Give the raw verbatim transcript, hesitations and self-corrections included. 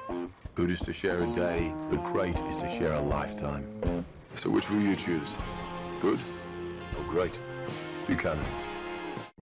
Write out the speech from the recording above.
Good is to share a day, but great is to share a lifetime. So which will you choose? Good or great? Buchanan's.